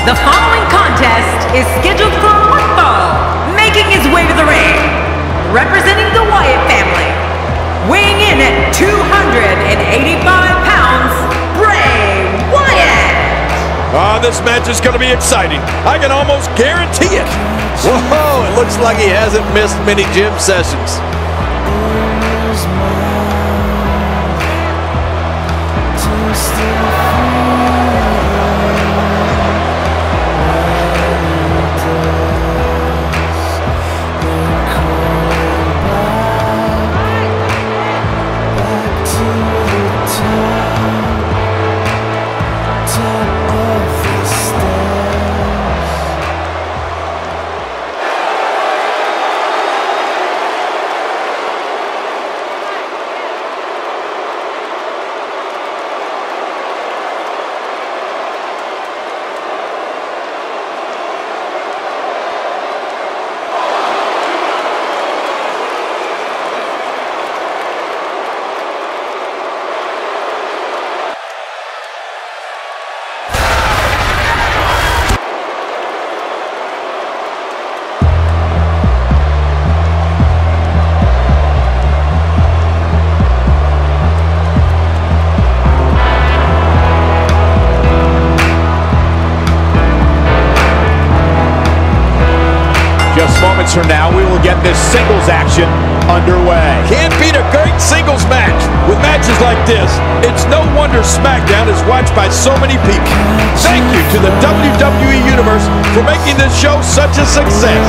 The following contest is scheduled for one fall, making his way to the ring, representing the Wyatt family, weighing in at 285 pounds, Bray Wyatt. This match is going to be exciting. I can almost guarantee it. Whoa, it looks like he hasn't missed many gym sessions. Just moments from now, we will get this singles action underway. Can't beat a great singles match. With matches like this, it's no wonder SmackDown is watched by so many people. Thank you to the WWE Universe for making this show such a success.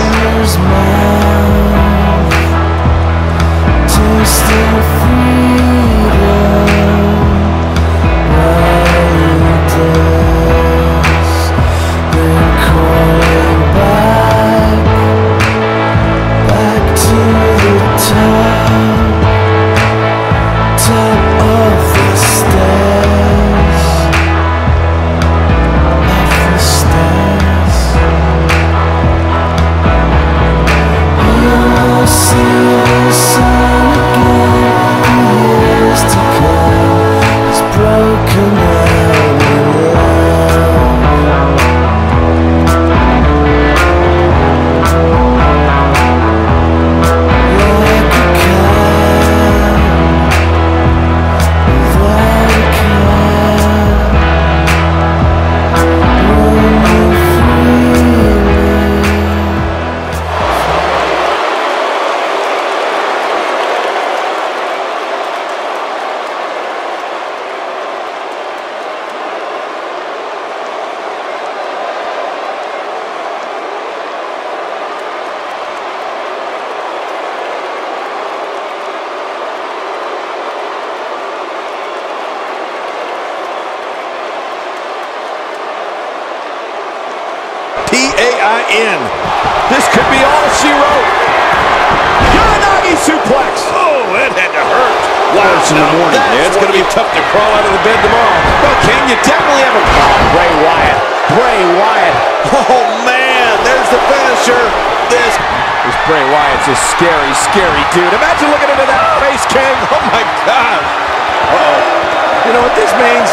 P-A-I-N. This could be all she wrote. Uranagi suplex. Oh, that had to hurt. Wow, in the morning. Yeah, it's going to be tough to crawl out of the bed tomorrow. Well, King, you definitely have a Bray Wyatt. Bray Wyatt. Oh, man, there's the finisher. This Bray Wyatt's a scary, scary dude. Imagine looking into that face, King. Oh, my God. Uh-oh. You know what this means?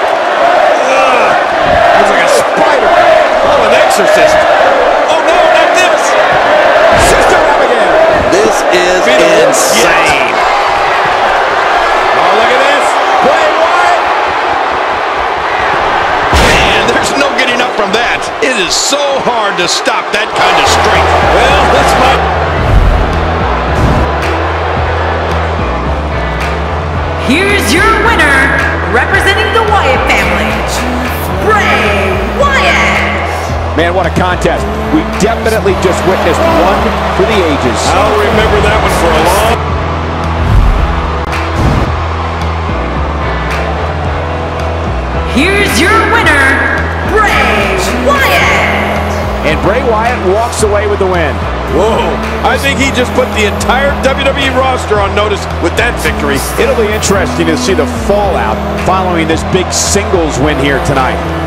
It's like a spider. Oh, an exorcist. Oh, no, not this. Sister Abigail. This is insane. Oh, look at this. Bray Wyatt. Man, there's no getting up from that. It is so hard to stop that kind of strength. Well, this might... Here's your winner, representing the Wyatt family, Bray Wyatt. Man, what a contest. We definitely just witnessed one for the ages. I'll remember that one for a long... Here's your winner, Bray Wyatt. And Bray Wyatt walks away with the win. Whoa, I think he just put the entire WWE roster on notice with that victory. It'll be interesting to see the fallout following this big singles win here tonight.